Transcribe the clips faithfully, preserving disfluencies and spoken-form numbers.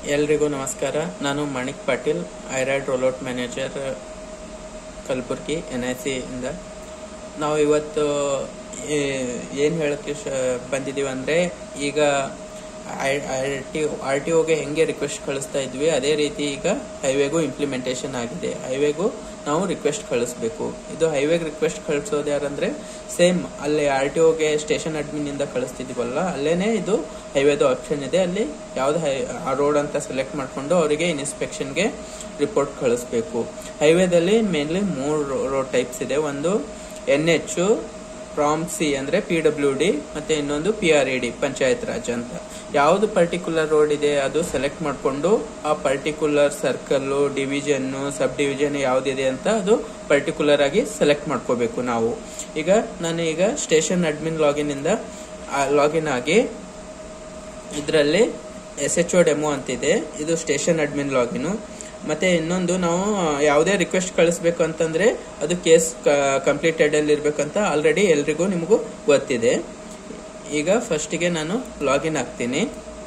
ಎಲ್ರಿಗೂ ನಮಸ್ಕಾರ. ನಾನು Manik Patil, iRAD rollout manager, Kalaburagi, N I C ಇಂದ. ನಾವು ಇವತ್ತು ಏನು ಹೇಳಕ್ಕೆ ಬಂದಿದ್ದೀವಿ ಅಂದರೆ, ಈಗ ಆರ್ ಟಿ ಆರ್ ಟಿ ಒಗೆ ಹೆಂಗೆ ರಿಕ್ವೆಸ್ಟ್ ಕಳಿಸ್ತಾ ಇದ್ವಿ ಅದೇ ರೀತಿ ಈಗ ಹೈವೇಗೂ ಇಂಪ್ಲಿಮೆಂಟೇಷನ್ ಆಗಿದೆ. ಹೈವೇಗೂ ನಾವು ರಿಕ್ವೆಸ್ಟ್ ಕಳಿಸ್ಬೇಕು. ಇದು ಹೈವೇಗೆ ರಿಕ್ವೆಸ್ಟ್ ಕಳಿಸೋದು ಯಾರಂದರೆ ಸೇಮ್ ಅಲ್ಲಿ ಆರ್ ಟಿ ಒಗೆ ಸ್ಟೇಷನ್ ಅಡ್ಮಿನಿಂದ ಕಳಿಸ್ತಿದ್ದೀವಲ್ಲ, ಅಲ್ಲೇನೆ ಇದು ಹೈವೇದು ಆಪ್ಷನ್ ಇದೆ. ಅಲ್ಲಿ ಯಾವ್ದು ಹೈ ಆ ರೋಡ್ ಅಂತ ಸೆಲೆಕ್ಟ್ ಮಾಡಿಕೊಂಡು ಅವರಿಗೆ ಇನ್ಸ್ಪೆಕ್ಷನ್ಗೆ ರಿಪೋರ್ಟ್ ಕಳಿಸ್ಬೇಕು. ಹೈವೇದಲ್ಲಿ ಮೇನ್ಲಿ ಮೂರು ರೋಡ್ ಟೈಪ್ಸ್ ಇದೆ. ಒಂದು ಎನ್ ಎಚ್, ಪ್ರಾಮ್ ಸಿ ಅಂದರೆ ಪಿ ಡಬ್ಲ್ಯೂ ಡಿ, ಮತ್ತು ಇನ್ನೊಂದು P R E D, panchayat raj ಅಂತ. ಯಾವುದು ಪರ್ಟಿಕ್ಯುಲರ್ ರೋಡ್ ಇದೆ ಅದು ಸೆಲೆಕ್ಟ್ ಮಾಡಿಕೊಂಡು ಆ particular circle, division, sub division ಯಾವುದಿದೆ ಅಂತ ಅದು ಪರ್ಟಿಕ್ಯುಲರ್ ಆಗಿ ಸೆಲೆಕ್ಟ್ ಮಾಡ್ಕೋಬೇಕು ನಾವು. ಈಗ ನಾನು ಈಗ ಸ್ಟೇಷನ್ ಅಡ್ಮಿನ್ ಲಾಗಿನ್ ಇಂದ ಲಾಗಿನ್ ಆಗಿ ಇದರಲ್ಲಿ ಎಸ್ ಎಚ್ ಒ ಡೆಮೋ ಅಂತಿದೆ, ಇದು ಸ್ಟೇಷನ್ ಅಡ್ಮಿನ್ ಲಾಗಿನು. ಮತ್ತೆ ಇನ್ನೊಂದು, ನಾವು ಯಾವುದೇ ರಿಕ್ವೆಸ್ಟ್ ಕಳಿಸ್ಬೇಕು ಅಂತಂದ್ರೆ ಅದು ಕೇಸ್ ಕಂಪ್ಲೀಟೆಡ್ ಅಲ್ಲಿ ಇರ್ಬೇಕಂತ ಆಲ್ರೆಡಿ ಎಲ್ರಿಗೂ ನಿಮಗೂ ಗೊತ್ತಿದೆ. ಈಗ ಫಸ್ಟಿಗೆ ನಾನು ಲಾಗಿನ್ ಆಗ್ತೀನಿ.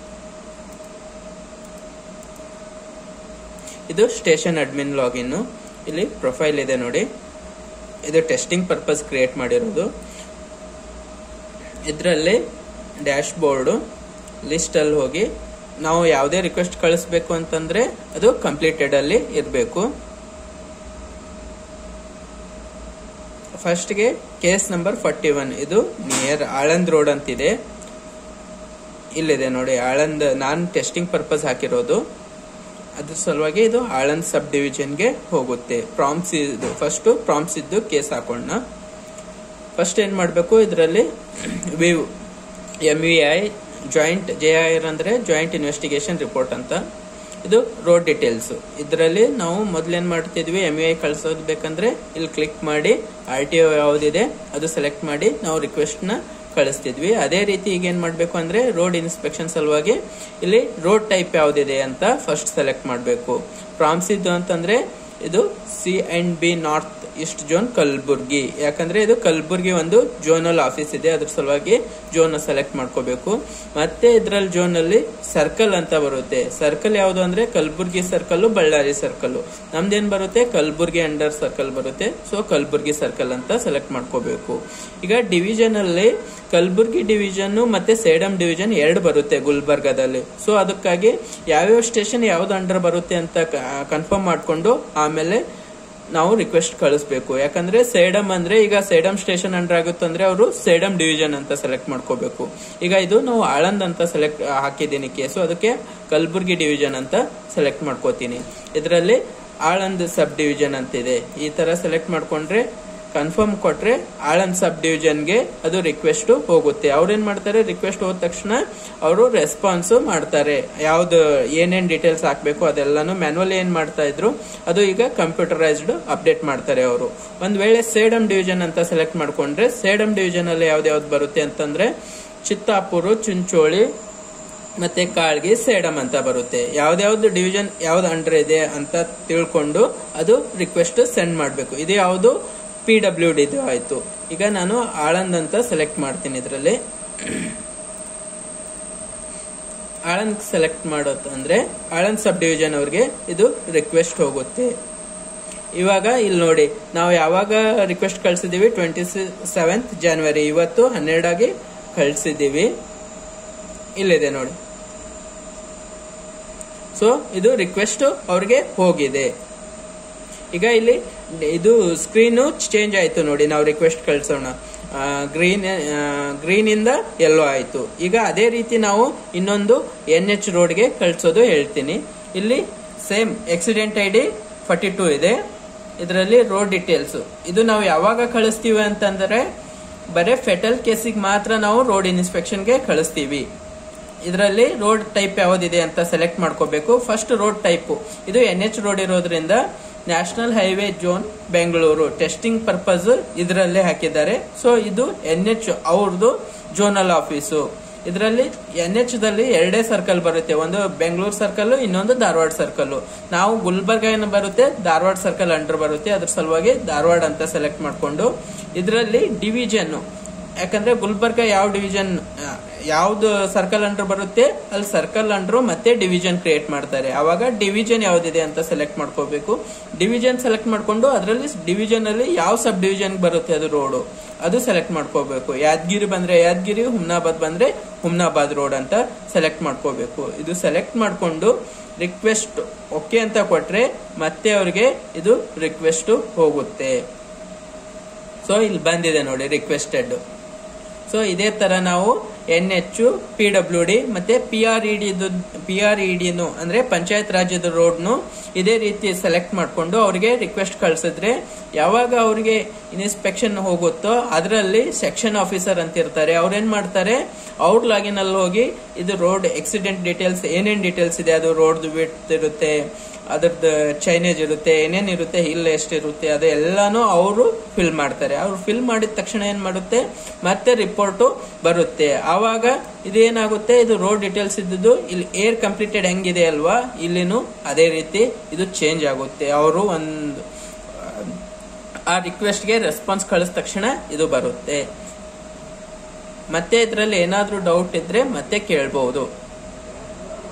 ಇದು ಸ್ಟೇಷನ್ ಅಡ್ಮಿನ್ ಲಾಗಿನ್. ಇಲ್ಲಿ ಪ್ರೊಫೈಲ್ ಇದೆ ನೋಡಿ, ಇದು ಟೆಸ್ಟಿಂಗ್ ಪರ್ಪಸ್ ಕ್ರಿಯೇಟ್ ಮಾಡಿರೋದು. ಇದರಲ್ಲಿ ಡ್ಯಾಶ್ ಬೋರ್ಡ್ ಲಿಸ್ಟ್ ಅಲ್ಲಿ ಹೋಗಿ ನಾವು ಯಾವುದೇ ರಿಕ್ವೆಸ್ಟ್ ಕಳಿಸ್ಬೇಕು ಅಂತಂದ್ರೆ ಅದು ಕಂಪ್ಲೀಟೆಡ್ ಅಲ್ಲಿ ಇರಬೇಕು. ಫಸ್ಟ್ಗೆ ಕೇಸ್ ನಂಬರ್ ಫಾರ್ಟಿ ಒನ್, ಇದು ನಿಯರ್ ಆಳಂದ್ ರೋಡ್ ಅಂತಿದೆ. ಇಲ್ಲಿದೆ ನೋಡಿ ಆಳಂದ್, ನಾನು ಟೆಸ್ಟಿಂಗ್ ಪರ್ಪಸ್ ಹಾಕಿರೋದು, ಅದ್ರ ಸಲುವಾಗಿ ಇದು ಆಳಂದ್ ಸಬ್ ಡಿವಿಷನ್ಗೆ ಹೋಗುತ್ತೆ. ಪ್ರಾಮ್ಸ್ ಇದು ಫಸ್ಟ್ ಪ್ರಾಮ್ಸ್ ಇದ್ದು ಕೇಸ್ ಹಾಕೋಣ. ಫಸ್ಟ್ ಏನ್ ಮಾಡಬೇಕು, ಇದರಲ್ಲಿ view M V I joint J I R ಅಂದ್ರೆ ಜಾಯಿಂಟ್ ಇನ್ವೆಸ್ಟಿಗೇಷನ್ ರಿಪೋರ್ಟ್ ಅಂತ. ಇದು ರೋಡ್ ಡೀಟೇಲ್ಸ್. ಇದರಲ್ಲಿ ನಾವು ಮೊದಲೇನ್ ಮಾಡ್ತಿದ್ವಿ, ಎಂ ಯು ಐ ಕಳ್ಸೋದು ಬೇಕಂದ್ರೆ ಇಲ್ಲಿ ಕ್ಲಿಕ್ ಮಾಡಿ ಆರ್ ಟಿ ಒ ಯಾವ್ದಿದೆ ಅದು ಸೆಲೆಕ್ಟ್ ಮಾಡಿ ನಾವು ರಿಕ್ವೆಸ್ಟ್ ನ ಕಳಿಸ್ತಿದ್ವಿ. ಅದೇ ರೀತಿ ಈಗ ಏನ್ ಮಾಡ್ಬೇಕು ಅಂದ್ರೆ ರೋಡ್ ಇನ್ಸ್ಪೆಕ್ಷನ್ ಸಲುವಾಗಿ ಇಲ್ಲಿ ರೋಡ್ ಟೈಪ್ ಯಾವ್ದಿದೆ ಅಂತ ಫಸ್ಟ್ ಸೆಲೆಕ್ಟ್ ಮಾಡಬೇಕು. ಪ್ರಾಮ್ಸ್ ಇದ್ದು ಅಂತಂದ್ರೆ ಇದು C and B north east zone Kalaburagi, ಯಾಕಂದ್ರೆ ಇದು ಕಲಬುರ್ಗಿ ಒಂದು ಜೋನಲ್ ಆಫೀಸ್ ಇದೆ, ಅದ್ರ ಸಲುವಾಗಿ ಜೋನ್ ಸೆಲೆಕ್ಟ್ ಮಾಡ್ಕೋಬೇಕು. ಮತ್ತೆ ಇದ್ರಲ್ಲಿ ಜೋನ್ ಅಲ್ಲಿ ಸರ್ಕಲ್ ಅಂತ ಬರುತ್ತೆ. ಸರ್ಕಲ್ ಯಾವ್ದು ಅಂದ್ರೆ ಕಲಬುರ್ಗಿ ಸರ್ಕಲ್, ಬಳ್ಳಾರಿ ಸರ್ಕಲ್. ನಮ್ದೇನ್ ಬರುತ್ತೆ, ಕಲಬುರ್ಗಿ ಅಂಡರ್ ಸರ್ಕಲ್ ಬರುತ್ತೆ. ಸೊ ಕಲಬುರ್ಗಿ ಸರ್ಕಲ್ ಅಂತ ಸೆಲೆಕ್ಟ್ ಮಾಡ್ಕೋಬೇಕು. ಈಗ ಡಿವಿಷನ್ ಅಲ್ಲಿ ಕಲಬುರ್ಗಿ ಡಿವಿಷನ್ ಮತ್ತೆ ಸೇಡಂ ಡಿವಿಷನ್ ಎರಡು ಬರುತ್ತೆ ಗುಲ್ಬರ್ಗಾದಲ್ಲಿ. ಸೊ ಅದಕ್ಕಾಗಿ ಯಾವ್ಯಾವ ಸ್ಟೇಷನ್ ಯಾವ್ದು ಅಂಡರ್ ಬರುತ್ತೆ ಅಂತ ಕನ್ಫರ್ಮ್ ಮಾಡ್ಕೊಂಡು ಆಮೇಲೆ ನಾವು ರಿಕ್ವೆಸ್ಟ್ ಕಳಿಸ್ಬೇಕು. ಯಾಕಂದ್ರೆ ಸೇಡಂ ಅಂದ್ರೆ ಈಗ ಸೇಡಂ ಸ್ಟೇಷನ್ ಅಂಡರ್ ಆಗುತ್ತೆ ಅಂದ್ರೆ ಅವರು ಸೇಡಂ ಡಿವಿಷನ್ ಅಂತ ಸೆಲೆಕ್ಟ್ ಮಾಡ್ಕೋಬೇಕು. ಈಗ ಇದು ನಾವು ಆಳಂದ್ ಅಂತ ಸೆಲೆಕ್ಟ್ ಹಾಕಿದ್ದೀನಿ ಕೇಸು, ಅದಕ್ಕೆ ಕಲಬುರ್ಗಿ ಡಿವಿಷನ್ ಅಂತ ಸೆಲೆಕ್ಟ್ ಮಾಡ್ಕೋತೀನಿ. ಇದರಲ್ಲಿ ಆಳಂದ್ ಸಬ್ ಡಿವಿಷನ್ ಅಂತಿದೆ. ಈ ತರ ಸೆಲೆಕ್ಟ್ ಮಾಡ್ಕೊಂಡ್ರೆ ಕನ್ಫರ್ಮ್ ಕೊಟ್ರೆ ಆಳಂದ್ ಸಬ್ ಡಿವಿಷನ್ಗೆ ಅದು ರಿಕ್ವೆಸ್ಟ್ ಹೋಗುತ್ತೆ. ಅವ್ರೇನ್ ಮಾಡ್ತಾರೆ, ರಿಕ್ವೆಸ್ಟ್ ಹೋದ ತಕ್ಷಣ ಅವರು ರೆಸ್ಪಾನ್ಸ್ ಮಾಡ್ತಾರೆ. ಯಾವ್ದು ಏನೇನ್ ಡೀಟೇಲ್ಸ್ ಹಾಕ್ಬೇಕು ಅದೆಲ್ಲಾನು ಮ್ಯಾನ್ಯುವಲ್ ಏನ್ ಮಾಡ್ತಾ ಇದ್ರು ಅದು ಈಗ ಕಂಪ್ಯೂಟರೈಸ್ಡ್ ಅಪ್ಡೇಟ್ ಮಾಡ್ತಾರೆ ಅವರು. ಒಂದ್ ವೇಳೆ ಸೇಡಂ ಡಿವಿಷನ್ ಅಂತ ಸೆಲೆಕ್ಟ್ ಮಾಡ್ಕೊಂಡ್ರೆ ಸೇಡಂ ಡಿವಿಷನ್ ಅಲ್ಲಿ ಯಾವ್ದು ಯಾವ್ದು ಬರುತ್ತೆ ಅಂತಂದ್ರೆ ಚಿತ್ತಾಪುರ, ಚಿಂಚೋಳಿ ಮತ್ತೆ ಕಾಳ್ಗಿ, ಸೇಡಂ ಅಂತ ಬರುತ್ತೆ. ಯಾವ್ದಾವ್ದು ಡಿವಿಷನ್ ಯಾವ್ದು ಅಂಡರ್ ಇದೆ ಅಂತ ತಿಳ್ಕೊಂಡು ಅದು ರಿಕ್ವೆಸ್ಟ್ ಸೆಂಡ್ ಮಾಡ್ಬೇಕು. ಇದು ಯಾವ್ದು ಪಿ ಡಬ್ಲ್ಯೂ ಡಿ ಆಯ್ತು. ಈಗ ನಾನು ಆಳಂದ್ ಅಂತ ಸೆಲೆಕ್ಟ್ ಮಾಡ್ತೀನಿ. ಇದರಲ್ಲಿ ಆಳಂದ್ ಸೆಲೆಕ್ಟ್ ಮಾಡೋದಂದ್ರೆ ಆಳಂದ್ ಸಬ್ ಡಿವಿಷನ್ ಅವ್ರಿಗೆ ಇದು ರಿಕ್ವೆಸ್ಟ್ ಹೋಗುತ್ತೆ. ಇವಾಗ ಇಲ್ಲಿ ನೋಡಿ, ನಾವು ಯಾವಾಗ ರಿಕ್ವೆಸ್ಟ್ ಕಳ್ಸಿದೀವಿ, ಟ್ವೆಂಟಿ ಸೆವೆಂತ್ ಜನವರಿ, ಇವತ್ತು ಹನ್ನೆರಡಾಗಿ ಕಳ್ಸಿದೀವಿ. ಇಲ್ಲಿದೆ ನೋಡಿ. ಸೊ ಇದು ರಿಕ್ವೆಸ್ಟ್ ಅವ್ರಿಗೆ ಹೋಗಿದೆ. ಈಗ ಇಲ್ಲಿ ಇದು ಸ್ಕ್ರೀನು ಚೇಂಜ್ ಆಯ್ತು ನೋಡಿ, ನಾವು ರಿಕ್ವೆಸ್ಟ್ ಕಳ್ಸೋಣ. ಗ್ರೀನ್ ಗ್ರೀನ್ ಇಂದ ಯೆಲ್ಲೋ ಆಯ್ತು. ಈಗ ಅದೇ ರೀತಿ ನಾವು ಇನ್ನೊಂದು ಎನ್ ಎಚ್ ರೋಡ್ಗೆ ಕಳ್ಸೋದು ಹೇಳ್ತೀನಿ. ಇಲ್ಲಿ same accident I D forty two ಇದೆ. ಇದರಲ್ಲಿ ರೋಡ್ ಡೀಟೇಲ್ಸ್. ಇದು ನಾವು ಯಾವಾಗ ಕಳಿಸ್ತೀವಿ ಅಂತಂದ್ರೆ ಬರೇ ಫೆಟಲ್ ಕೇಸಿಗೆ ಮಾತ್ರ ನಾವು ರೋಡ್ ಇನ್ಸ್ಪೆಕ್ಷನ್ಗೆ ಕಳಿಸ್ತೀವಿ. ಇದರಲ್ಲಿ ರೋಡ್ ಟೈಪ್ ಯಾವ್ದಿದೆ ಅಂತ ಸೆಲೆಕ್ಟ್ ಮಾಡ್ಕೋಬೇಕು. ಫಸ್ಟ್ ರೋಡ್ ಟೈಪ್ ಇದು ಎನ್ ಎಚ್ ರೋಡ್ ಇರೋದ್ರಿಂದ national highway zone Bengaluru testing purpose ಇದರಲ್ಲೇ ಹಾಕಿದ್ದಾರೆ. ಸೊ ಇದು ಎನ್ ಎಚ್ ಅವ್ರದ್ದು ಜೋನಲ್ ಆಫೀಸು. ಇದರಲ್ಲಿ ಎನ್ ಎಚ್ ದಲ್ಲಿ ಎರಡೇ ಸರ್ಕಲ್ ಬರುತ್ತೆ, ಒಂದು ಬೆಂಗಳೂರು ಸರ್ಕಲ್, ಇನ್ನೊಂದು ಧಾರವಾಡ ಸರ್ಕಲ್. ನಾವು ಗುಲ್ಬರ್ಗ ಏನು ಬರುತ್ತೆ, ಧಾರವಾಡ ಸರ್ಕಲ್ ಅಂಡರ್ ಬರುತ್ತೆ, ಅದ್ರ ಸಲುವಾಗಿ ಧಾರವಾಡ ಅಂತ ಸೆಲೆಕ್ಟ್ ಮಾಡ್ಕೊಂಡು ಇದರಲ್ಲಿ ಡಿವಿಷನ್, ಯಾಕಂದ್ರೆ ಗುಲ್ಬರ್ಗ ಯಾವ ಡಿವಿಷನ್ ಯಾವ್ದು ಸರ್ಕಲ್ ಅಂಡರ್ ಬರುತ್ತೆ ಅಲ್ಲಿ ಸರ್ಕಲ್ ಅಂಡರ್ ಮತ್ತೆ ಡಿವಿಷನ್ ಕ್ರಿಯೇಟ್ ಮಾಡ್ತಾರೆ. ಅವಾಗ ಡಿವಿಷನ್ ಯಾವ್ದಿದೆ ಅಂತ ಸೆಲೆಕ್ಟ್ ಮಾಡ್ಕೋಬೇಕು. ಡಿವಿಷನ್ ಸೆಲೆಕ್ಟ್ ಮಾಡ್ಕೊಂಡು ಅದರಲ್ಲಿ ಡಿವಿಷನ್ ಅಲ್ಲಿ ಯಾವ ಸಬ್ ಡಿವಿಷನ್ ಬರುತ್ತೆ ಅದು ರೋಡ್ ಅದು ಸೆಲೆಕ್ಟ್ ಮಾಡ್ಕೋಬೇಕು. ಯಾದಗಿರಿ ಬಂದ್ರೆ ಯಾದಗಿರಿ, ಹುಮ್ನಾಬಾದ್ ಬಂದ್ರೆ ಹುಮ್ನಾಬಾದ್ ರೋಡ್ ಅಂತ ಸೆಲೆಕ್ಟ್ ಮಾಡ್ಕೋಬೇಕು. ಇದು ಸೆಲೆಕ್ಟ್ ಮಾಡ್ಕೊಂಡು ರಿಕ್ವೆಸ್ಟ್ ಓಕೆ ಅಂತ ಕೊಟ್ರೆ ಮತ್ತೆ ಅವ್ರಿಗೆ ಇದು ರಿಕ್ವೆಸ್ಟ್ ಹೋಗುತ್ತೆ. ಸೊ ಇಲ್ಲಿ ಬಂದಿದೆ ನೋಡಿ ರಿಕ್ವೆಸ್ಟೆಡ್. ಸೊ ಇದೇ ತರ ನಾವು N H, P W D ಮತ್ತೆ P R E D P R E ಡಿನು ಅಂದ್ರೆ ಪಂಚಾಯತ್ ರಾಜ್ಯದ ರೋಡ್ನು ಇದೇ ರೀತಿ ಸೆಲೆಕ್ಟ್ ಮಾಡ್ಕೊಂಡು ಅವ್ರಿಗೆ ರಿಕ್ವೆಸ್ಟ್ ಕಳ್ಸಿದ್ರೆ ಯಾವಾಗ ಅವ್ರಿಗೆ ಇನ್ಸ್ಪೆಕ್ಷನ್ ಹೋಗುತ್ತೋ ಅದರಲ್ಲಿ ಸೆಕ್ಷನ್ ಆಫೀಸರ್ ಅಂತ ಇರ್ತಾರೆ. ಅವ್ರೇನ್ ಮಾಡ್ತಾರೆ, ಔಟ್ ಲಾಗಿನ್ ಅಲ್ಲಿ ಹೋಗಿ ಇದು ರೋಡ್ ಆಕ್ಸಿಡೆಂಟ್ ಡೀಟೇಲ್ಸ್ ಏನೇನ್ ಡೀಟೇಲ್ಸ್ ಇದೆ, ಅದು ರೋಡ್ ವಿಡ್ತ್ ಇರುತ್ತೆ, ಅದ್ರದ್ದು ಚೈನೇಜ್ ಇರುತ್ತೆ, ಏನೇನ್ ಇರುತ್ತೆ, ಹಿಲ್ ಎಷ್ಟಿರುತ್ತೆ ಅದು ಎಲ್ಲಾನು ಅವರು ಫಿಲ್ ಮಾಡ್ತಾರೆ. ಅವ್ರು ಫಿಲ್ ಮಾಡಿದ ತಕ್ಷಣ ಏನ್ ಮಾಡುತ್ತೆ ಮತ್ತೆ ರಿಪೋರ್ಟ್ ಬರುತ್ತೆ. ಆವಾಗ ಇದೇನಾಗುತ್ತೆ, ಇದು ರೋಡ್ ಡೀಟೇಲ್ಸ್ ಇದ್ದು ಇಲ್ಲಿ ಏರ್ ಕಂಪ್ಲೀಟೆಡ್ ಹೆಂಗಿದೆ ಅಲ್ವಾ, ಇಲ್ಲಿನೂ ಅದೇ ರೀತಿ ಇದು ಚೇಂಜ್ ಆಗುತ್ತೆ. ಅವರು ಒಂದು ಆ ರಿಕ್ವೆಸ್ಟ್ ಗೆ ರೆಸ್ಪಾನ್ಸ್ ಕಳಿಸಿದ ತಕ್ಷಣ ಇದು ಬರುತ್ತೆ. ಮತ್ತೆ ಇದರಲ್ಲಿ ಏನಾದ್ರೂ ಡೌಟ್ ಇದ್ರೆ ಮತ್ತೆ ಕೇಳಬಹುದು.